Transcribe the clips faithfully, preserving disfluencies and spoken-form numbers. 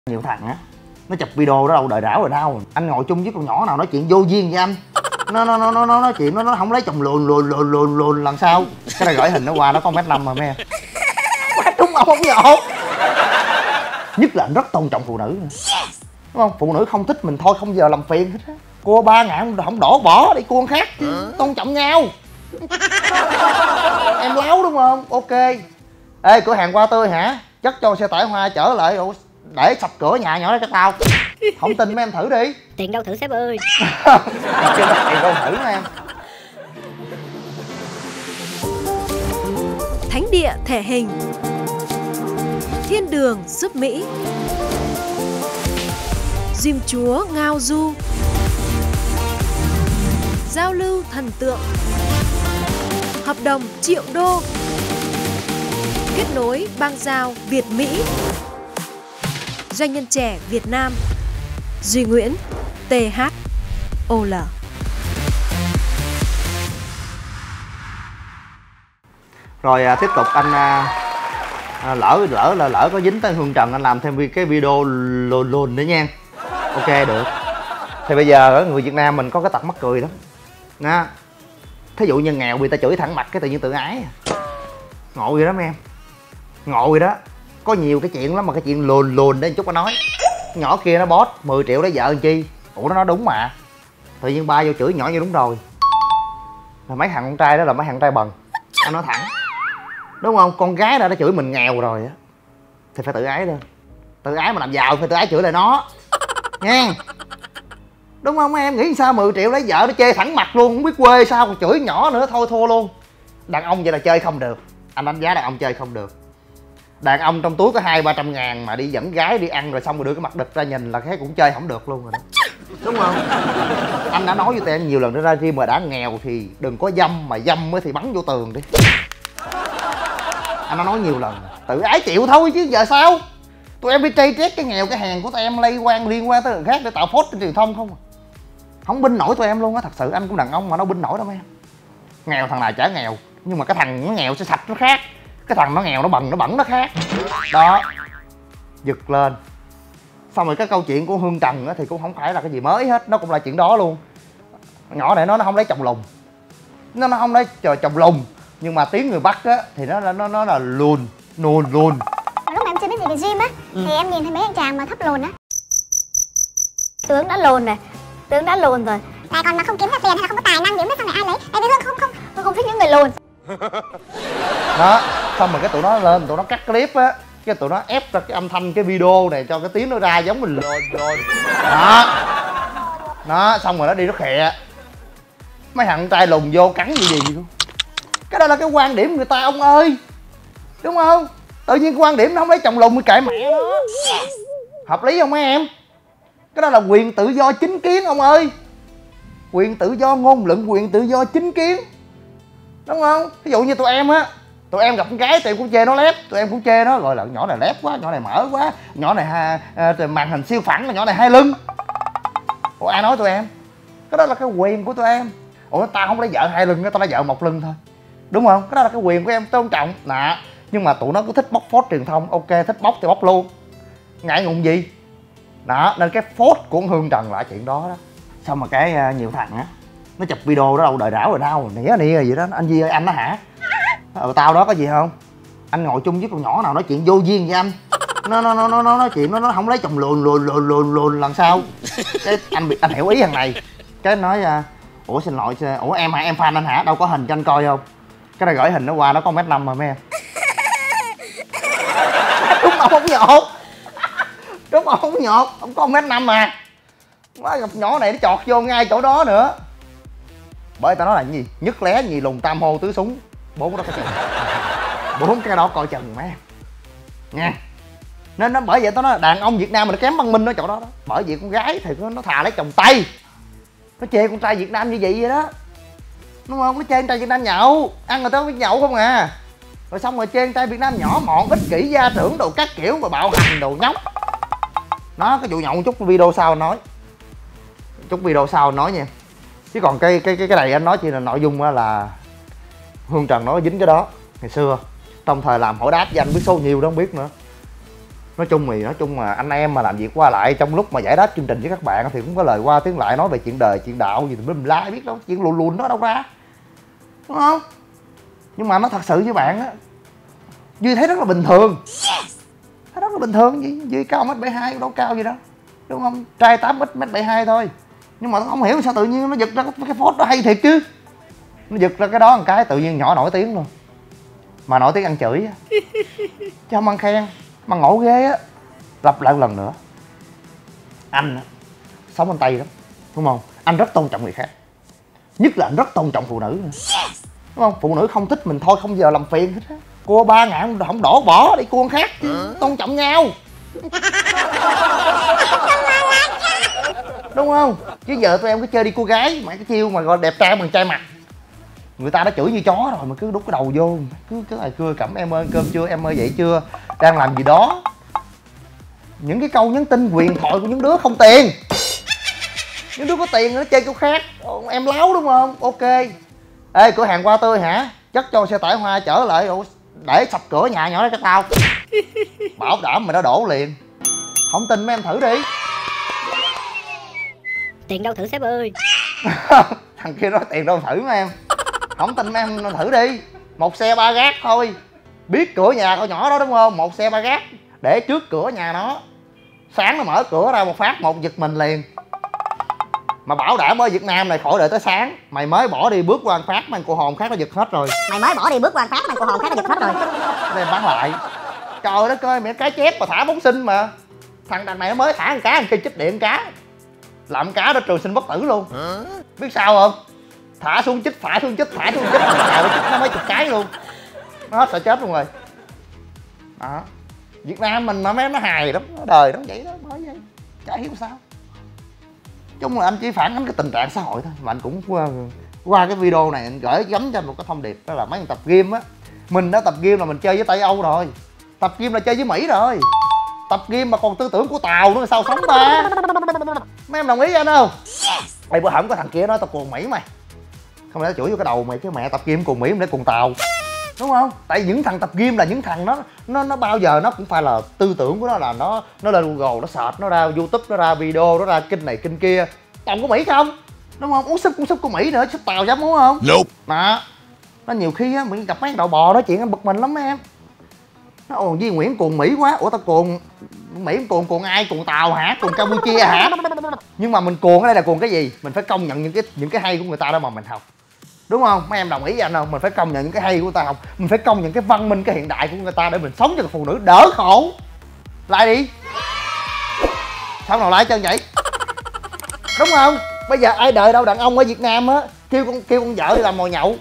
Nhiều thằng á nó chụp video đó đâu đời đảo rồi đâu. Anh ngồi chung với con nhỏ nào nói chuyện vô duyên với anh, nó nó nó nó nói chuyện nó nó không lấy chồng lùn lùn lùn lùn lùn lần sau cái này gửi hình nó qua nó có mét năm mà mấy em. Quá trúng ông không nhột. Nhất là anh rất tôn trọng phụ nữ nữa. Đúng không? Phụ nữ không thích mình thôi không giờ làm phiền hết á. Cua ba ngàn không đổ bỏ đi cua khác chứ. Tôn trọng nhau. Em láo đúng không? Ok. Ê, cửa hàng Hoa Tươi hả? Chất cho xe tải hoa chở lại để sập cửa nhà nhỏ đó cho tao. Không tin mấy em thử đi. Tiền đâu thử sếp ơi. Tiền đâu thử mấy em. Thánh địa thể hình, thiên đường giúp Mỹ, Gym chúa Ngao Du, giao lưu thần tượng, hợp đồng triệu đô, kết nối bang giao Việt Mỹ, doanh nhân trẻ Việt Nam, Duy Nguyễn, tê hát o lờ. Rồi à, tiếp tục anh à, à, lỡ lỡ là lỡ có dính tới Hương Trần anh làm thêm cái video lùn lùn nữa nha. Ok được. Thì bây giờ ở người Việt Nam mình có cái tật mắc cười đó. Nha. Thí dụ như nghèo bị ta chửi thẳng mặt cái tự nhiên tự ái. Ngộ vậy đó mấy em. Ngộ vậy đó. Có nhiều cái chuyện lắm mà cái chuyện lùn lùn đấy chút nó nói. Nhỏ kia nó boss mười triệu lấy vợ làm chi. Ủa nó nói đúng mà. Tự nhiên ba vô chửi nhỏ như đúng rồi. Là mấy thằng con trai đó là mấy thằng trai bần. Anh nói thẳng. Đúng không? Con gái đã đã chửi mình nghèo rồi á thì phải tự ái lên. Tự ái mà làm giàu phải tự ái chửi lại nó. Nha. Đúng không em? Nghĩ sao mười triệu lấy vợ nó chê thẳng mặt luôn. Không biết quê sao còn chửi nhỏ nữa. Thôi thua luôn. Đàn ông vậy là chơi không được. Anh đánh giá đàn ông chơi không được. Đàn ông trong túi có hai ba trăm ngàn mà đi dẫn gái đi ăn rồi xong rồi đưa cái mặt đực ra nhìn là cái cũng chơi không được luôn rồi đó. Đúng không? Anh đã nói với tụi em nhiều lần ra riêng mà đã nghèo thì đừng có dâm, mà dâm thì bắn vô tường đi. Anh đã nói nhiều lần. Tự ái chịu thôi chứ giờ sao. Tụi em đi trây trét cái nghèo cái hèn của tụi em lây quan liên quan tới người khác để tạo phốt trên truyền thông không à. Không binh nổi tụi em luôn á. Thật sự anh cũng đàn ông mà nó binh nổi đâu mấy em. Nghèo thằng nào chả nghèo. Nhưng mà cái thằng nó nghèo sẽ sạch nó khác. Cái thằng nó nghèo nó bần nó bẩn nó khác. Đó. Giật lên. Xong rồi cái câu chuyện của Hương Trần á thì cũng không phải là cái gì mới hết. Nó cũng là chuyện đó luôn. Nhỏ này nó nó không lấy chồng lùn. Nó nó không lấy chồng lùn. Nhưng mà tiếng người Bắc á thì nó nó nó là lùn, lùn lùn. Lúc mà em chưa biết gì về gym á, ừ. thì em nhìn thấy mấy anh chàng mà thấp lùn á. Tướng đã lùn rồi, tướng đã lùn rồi. Tại còn mà không kiếm ra tiền hay là không có tài năng gì biết sau này ai lấy. Tại vì Hương không không Hương không thích những người lùn. Đó, xong rồi cái tụi nó lên, tụi nó cắt clip á, cái tụi nó ép ra cái âm thanh cái video này cho cái tiếng nó ra giống mình lùn lùn. Đó. Đó, xong rồi nó đi nó khè. Mấy thằng trai lùn vô cắn gì gì luôn. Cái đó là cái quan điểm người ta ông ơi. Đúng không? Tự nhiên cái quan điểm nó không lấy chồng lùn thì kệ mẹ nó. Hợp lý không mấy em? Cái đó là quyền tự do chính kiến ông ơi. Quyền tự do ngôn luận, quyền tự do chính kiến. Đúng không? Ví dụ như tụi em á, tụi em gặp con gái tụi em cũng chê nó lép, tụi em cũng chê nó gọi là nhỏ này lép quá, nhỏ này mở quá, nhỏ này ha, à, màn hình siêu phẳng, nhỏ này hai lưng. Ủa ai nói tụi em? Cái đó là cái quyền của tụi em. Ủa tao không lấy vợ hai lưng, tao lấy vợ một lưng thôi. Đúng không? Cái đó là cái quyền của em, tôn trọng. Nè, nhưng mà tụi nó cứ thích bóc phốt truyền thông. Ok, thích bóc thì bóc luôn. Ngại ngùng gì. Đó, nên cái phốt của Hương Trần là chuyện đó đó. Xong mà cái uh, nhiều thằng á nó chụp video đó đâu đời đảo rồi đâu. Nỉa nỉa vậy đó. Anh Duy ơi, anh đó hả? Ờ, tao đó có gì không? Anh ngồi chung với con nhỏ nào nói chuyện vô duyên với anh. Nó nó nó nó nói chuyện nó nó không lấy chồng lùn lùn lùn lùn lùn lần sau. Cái anh bị anh hiểu ý thằng này. Cái nói uh, ủa xin lỗi, ủa em hả? Em fan anh hả? Đâu có hình cho anh coi không? Cái này gửi hình nó qua nó có mét năm mà mấy em. Đúng ông không nhột. Đúng ông không nhột. Ông có mét năm mà. Quá gặp nhỏ này nó chọt vô ngay chỗ đó nữa. Bởi tao nói là gì? Nhất lé gì lùn tam hô tứ súng. Bốn cái đó coi chừng. Bốn cái đó coi chừng mấy em. Nha. Nên nó bởi vậy tao nói là đàn ông Việt Nam mà nó kém văn minh ở chỗ đó đó. Bởi vì con gái thì nó thà lấy chồng Tây. Nó chê con trai Việt Nam như vậy vậy đó. Đúng không? Nó chê con trai Việt Nam nhậu. Ăn người ta biết nhậu không à. Rồi xong rồi chê con trai Việt Nam nhỏ mọn, ích kỷ, gia trưởng đồ các kiểu mà bạo hành đồ nhóc. Nó cái vụ nhậu một chút video sau nói. Chút video sau nói nha. Chứ còn cái cái cái cái này anh nói chỉ là nội dung là Hương Trần nói dính cái đó ngày xưa. Trong thời làm hỏi đáp với anh biết số nhiều đó không biết nữa. Nói chung thì nói chung mà anh em mà làm việc qua lại trong lúc mà giải đáp chương trình với các bạn thì cũng có lời qua tiếng lại nói về chuyện đời chuyện đạo gì thì mình la biết đâu, chuyện lùn lùn đó đâu ra, đúng không? Nhưng mà nó thật sự với bạn á, Duy thấy rất là bình thường, thấy rất là bình thường. Duy, Duy cao mét bảy hai đâu cao gì đâu, đúng không? Trai tám mét mét bảy hai thôi, nhưng mà nó không hiểu sao tự nhiên nó giật ra cái phốt đó hay thiệt chứ. Nó giật ra cái đó một cái tự nhiên nhỏ nổi tiếng luôn, mà nổi tiếng ăn chửi á, chứ không ăn khen. Mà ngộ ghê á, lặp lại một lần nữa, anh á, sống anh Tây lắm, đúng không? Anh rất tôn trọng người khác, nhất là anh rất tôn trọng phụ nữ nữa, đúng không? Phụ nữ không thích mình thôi không giờ làm phiền hết á. Cua ba ngàn không đổ bỏ đi cua khác chứ, tôn trọng nhau, đúng không? Chứ giờ tụi em cứ chơi đi cua gái mà cái chiêu mà gọi đẹp trai bằng trai mặt, người ta đã chửi như chó rồi mà cứ đút cái đầu vô, cứ cứ ai cưa cẩm em ơi cơm chưa, em ơi dậy chưa, đang làm gì đó. Những cái câu nhắn tin huyền thoại của những đứa không tiền, những đứa có tiền nó chơi câu khác. Em láo đúng không? Ok. Ê, cửa hàng hoa tươi hả? Chất cho xe tải hoa chở lại để sập cửa nhà nhỏ đó cho tao. Bảo đảm mày nó đổ liền. Không tin mấy em thử đi. Tiền đâu thử sếp ơi. Thằng kia nói tiền đâu thử mấy em. Không tin mấy em thử đi. Một xe ba gác thôi, biết cửa nhà con nhỏ đó đúng không? Một xe ba gác để trước cửa nhà nó, sáng nó mở cửa ra một phát một giật mình liền. Mà bảo đảm ở Việt Nam này khỏi đợi tới sáng, mày mới bỏ đi bước qua một phát mang cô hồn khác nó giật hết rồi. Mày mới bỏ đi bước qua một phát mang cô hồn khác nó giật hết rồi. Đây bán lại. Trời đất ơi, mẹ cái chép mà thả bóng sinh mà. Thằng đằng này nó mới thả một cá, kia chích điện cá, làm cá đó trường sinh bất tử luôn. Biết sao không? Thả xuống chích, thả xuống chích, thả xuống chích, nó mấy chục cái luôn. Nó hết sợ chết luôn rồi. Đó. Việt Nam mình mà mấy nó hài lắm, nó đời nó vậy đó, bởi vậy. Chả hiểu sao. Chung là anh chỉ phản ánh cái tình trạng xã hội thôi. Mà anh cũng qua, qua cái video này anh gửi gắm cho anh một cái thông điệp, đó là mấy thằng tập gym á, mình đã tập gym là mình chơi với Tây Âu rồi, tập gym là chơi với Mỹ rồi, tập gym mà còn tư tưởng của Tàu nữa sao sống ba. Mấy em đồng ý anh không? Ê, bữa hổm có thằng kia nói tao cuồng Mỹ mày, không lẽ nó chửi vô cái đầu mày chứ mẹ tập gym cuồng Mỹ mình để cuồng Tàu, đúng không? Tại những thằng tập gym là những thằng nó nó nó bao giờ nó cũng phải là tư tưởng của nó là nó nó lên Google nó search, nó ra YouTube, nó ra video, nó ra kinh này kinh kia. Toàn của Mỹ không, đúng không? Uống súp cũng súp của Mỹ nữa, súp Tàu dám uống không? Nope. Đó. Nó nhiều khi á mình gặp mấy đậu bò nói chuyện anh bực mình lắm mấy em. Nó ồ Duy Nguyễn cuồng Mỹ quá. Ủa tao cuồng Mỹ, cuồng cuồng ai? Cuồng Tàu hả? Cuồng Campuchia hả? Nhưng mà mình cuồng ở đây là cuồng cái gì? Mình phải công nhận những cái những cái hay của người ta đó mà mình học, đúng không? Mấy em đồng ý với anh không? Mình phải công nhận những cái hay của người ta học, mình phải công nhận cái văn minh, cái hiện đại của người ta để mình sống cho phụ nữ đỡ khổ. Lại đi. Sao nào lại chân vậy? Đúng không? Bây giờ ai đợi đâu đàn ông ở Việt Nam á kêu con kêu con vợ đi làm mồi nhậu.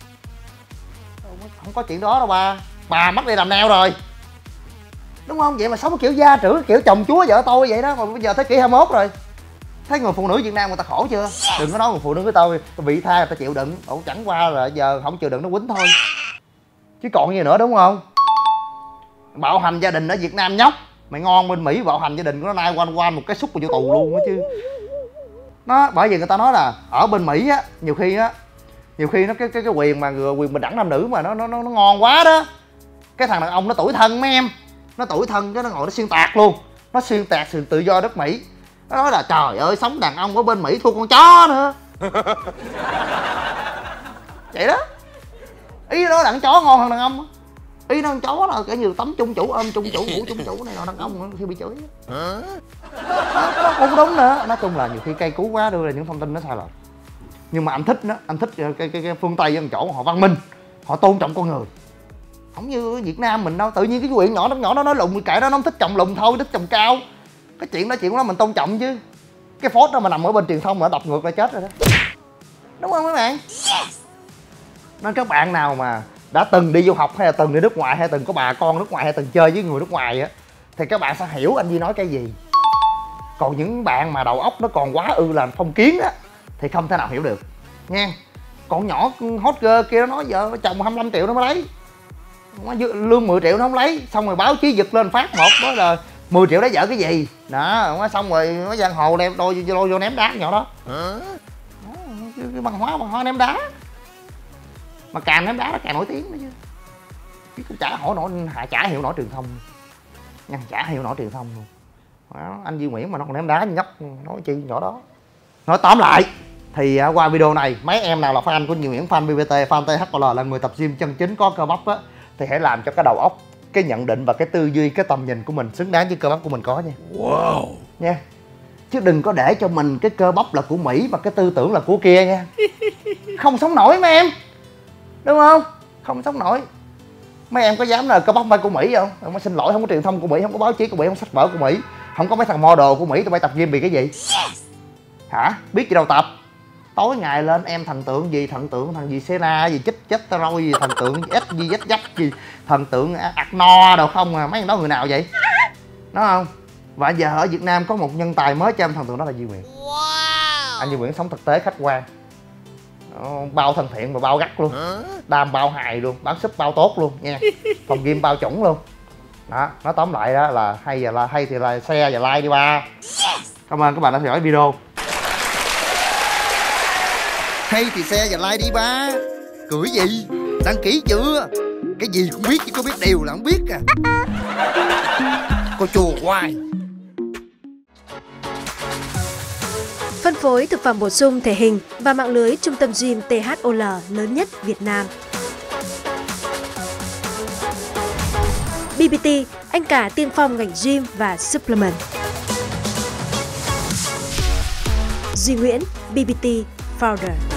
Không có chuyện đó đâu ba. Bà mất đi làm neo rồi. Đúng không? Vậy mà sống kiểu gia trưởng, kiểu chồng chúa vợ tôi vậy đó. Mà bây giờ thế kỷ hai mươi mốt rồi. Thấy người phụ nữ Việt Nam người ta khổ chưa? Đừng có nói người phụ nữ với tôi bị tha người ta chịu đựng. Ủa chẳng qua là giờ không chịu đựng nó quýnh thôi. Chứ còn gì nữa, đúng không? Bạo hành gia đình ở Việt Nam nhóc. Mày ngon bên Mỹ bạo hành gia đình của nó nay quanh quanh một cái xúc vào vô tù luôn á chứ. Nó bởi vì người ta nói là ở bên Mỹ á, nhiều khi á, nhiều khi nó cái cái cái quyền mà người quyền bình đẳng nam nữ mà nó nó nó ngon quá đó. Cái thằng đàn ông nó tủi thân mấy em. Nó tủi thân cái nó ngồi nó xuyên tạc luôn. Nó xuyên tạc sự tự do đất Mỹ. Nó nói là trời ơi sống đàn ông ở bên Mỹ thua con chó nữa. Vậy đó. Ý nó đàn chó ngon hơn đàn ông. Ý nó con chó là kiểu như tấm chung chủ, ôm chung chủ, ngủ chung chủ này nọ, đàn ông khi bị chửi. Đó, nó cũng đúng nữa. Nói chung là nhiều khi cây cú quá đưa ra những thông tin nó sai lệch. Nhưng mà anh thích đó, anh thích cái, cái, cái phương Tây ở chỗ họ văn minh, họ tôn trọng con người. Không như Việt Nam mình đâu, tự nhiên cái quyện nhỏ nó nhỏ nó nói lùn kệ đó, nó không thích trồng lùn thôi, thích trồng cao. Cái chuyện đó chuyện của nó mình tôn trọng chứ. Cái phốt đó mà nằm ở bên truyền thông mà nó đập ngược là chết rồi đó. Đúng không các bạn? Nên các bạn nào mà đã từng đi du học hay là từng đi nước ngoài hay từng có bà con nước ngoài hay từng chơi với người nước ngoài á thì các bạn sẽ hiểu anh Duy nói cái gì. Còn những bạn mà đầu óc nó còn quá ư làm phong kiến á thì không thể nào hiểu được nha. Con nhỏ hot girl kia nó nói giờ chồng hai mươi lăm triệu nó mới lấy, lương mười triệu nó không lấy, xong rồi báo chí giật lên phát một đó là mười triệu lấy vợ cái gì đó, xong rồi nó giang hồ đem đôi lôi vô ném đá nhỏ đó. Đó, cái văn hóa văn hóa ném đá, mà càng ném đá nó càng nổi tiếng nữa chứ. Chứ cũng chả hỏi nổi, chả hiểu nổi truyền thông. Ngăn chả hiểu nổi truyền thông luôn. Đó, anh Duy Nguyễn mà nó còn ném đá như nhóc, nói chi nhỏ đó. Nói tóm lại thì uh, qua video này mấy em nào là fan của Duy Nguyễn, fan pê pê tê, fan tê hát o lờ, là người tập gym chân chính có cơ bắp á, thì hãy làm cho cái đầu óc, cái nhận định và cái tư duy, cái tầm nhìn của mình xứng đáng với cơ bắp của mình có nha. Wow. Nha. Chứ đừng có để cho mình cái cơ bắp là của Mỹ mà cái tư tưởng là của kia nha. Không sống nổi mấy em. Đúng không? Không sống nổi. Mấy em có dám là cơ bắp phải của Mỹ không? Không, xin lỗi, không có truyền thông của Mỹ, không có báo chí của Mỹ, không có sách vở của Mỹ, không có mấy thằng model của Mỹ, tụi bay tập gym vì cái gì? Hả? Biết gì đâu tập. Tối ngày lên em thần tượng gì, thần tượng thằng gì Sena gì, chích chết roi gì, thần tượng ít gì dách dách gì, thần tượng ạc no đâu không à, mấy thằng đó người nào vậy? Đúng không? Và giờ ở Việt Nam có một nhân tài mới cho em thần tượng, đó là Duy Nguyễn. Wow. Anh Duy Nguyễn sống thực tế, khách quan, bao thân thiện và bao gắt luôn, đam bao hài luôn, bán súp bao tốt luôn nha, phòng gym bao chuẩn luôn. Đó, nói tóm lại đó là hay giờ là hay thì là share và like đi ba. Cảm ơn các bạn đã theo dõi video. Hay thì share và like đi ba. Cười gì? Đăng ký chưa? Cái gì cũng biết chứ có biết điều là không biết à. Cô chùa hoài. Phân phối thực phẩm bổ sung thể hình và mạng lưới trung tâm gym tê hát o lờ lớn nhất Việt Nam. bê bê tê, anh cả tiên phong ngành gym và supplement. Duy Nguyễn, bê bê tê Founder.